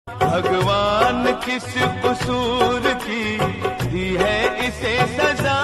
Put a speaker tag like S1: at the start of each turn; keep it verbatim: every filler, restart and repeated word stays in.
S1: भगवान किस कसूर की दी है इसे सजा।